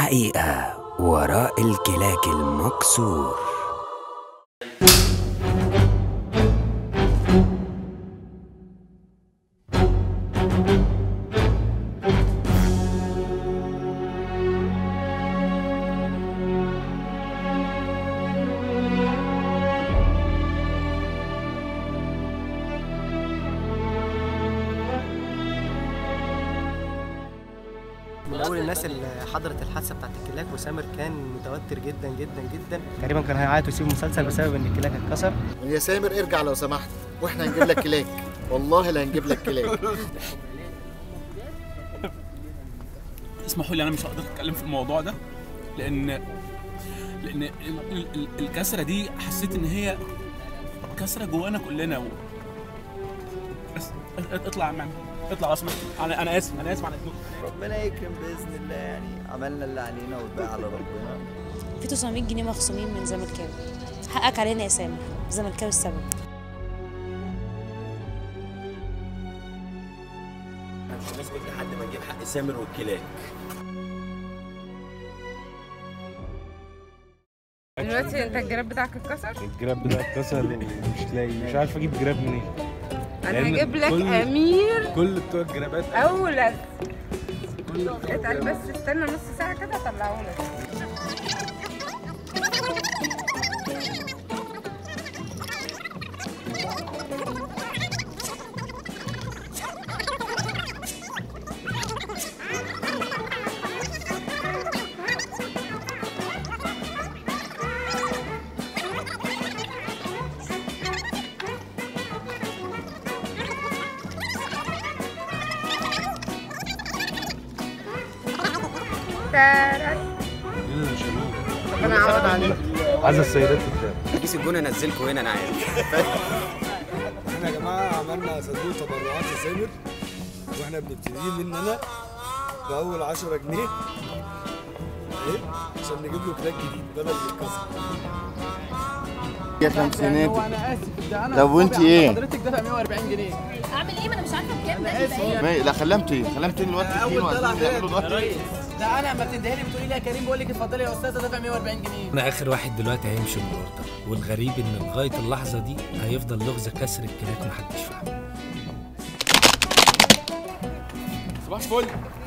الحقيقة وراء الكلاك المكسور. من اول الناس اللي حضرت الحادثه بتاعت الكلاك، وسامر كان متوتر جدا جدا جدا، تقريبا كان هيعيط ويسيب المسلسل بسبب ان الكلاك اتكسر. يا سامر ارجع لو سمحت، واحنا هنجيب لك كلاك، والله لا هنجيب لك كلاك. اسمحوا لي، انا مش هقدر اتكلم في الموضوع ده لان الكسره دي حسيت ان هي كسره جوانا كلنا. بس اطلع يا عم، اطلع اسمع. انا اسف عن اذنك. ربنا يكرم باذن الله، يعني عملنا اللي علينا والباقي على ربنا. في 900 جنيه مخصومين من زملكاوي، حقك علينا يا سامر، زملكاوي السبب. مش هنسكت لحد ما نجيب حق سامر والكلاك. دلوقتي انت الجراب بتاعك اتكسر؟ الجراب بتاعي اتكسر مش عارف اجيب جراب منين. انا هجيب لك امير. كل بتوع الجرابات اولى. اتقل بس، استنى نص ساعه كده اطلعه لك. ربنا يعوض عليك. عايز السيدات قدام كيس الجون انزلكوا هنا، انا عارف. احنا يا جماعه عملنا صندوق تبرعات لسامر، واحنا بنبتدي مننا باول 10 جنيه ايه عشان نجيب له كلاك جديد بدل الكسر. يا خمسينات. وانا اسف، ده انا طب وانت ايه؟ حضرتك دافع 140 جنيه. اعمل ايه؟ ما انا مش عارفه بكام ده. انا اسف. لا خلمتي الوقت كتير وعايزين نعمله دلوقتي. ده انا ما بتندهي لي بتقولي لي يا كريم، بقول لك اتفضلي يا استاذه دافع 140 جنيه. انا اخر واحد دلوقتي هيمشي من الاوردر، والغريب ان لغايه اللحظه دي هيفضل لغز كسر الكلاك محدش فاهمه. صباح الفل.